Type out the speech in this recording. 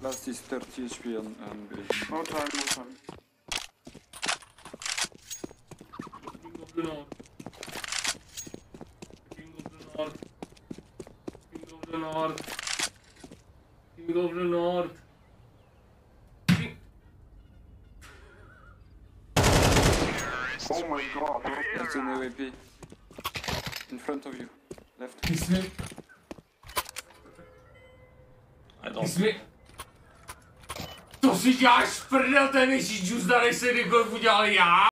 Last is 30 HP on B. No time, no time. King of the North. King of the North. King of the North. King of the North. Oh my god. That's an AWP. In front of you. Left. Kiss me. I don't. Kiss me. To si děláš prdel, ten nejsi džus, než se kdykoliv udělal já?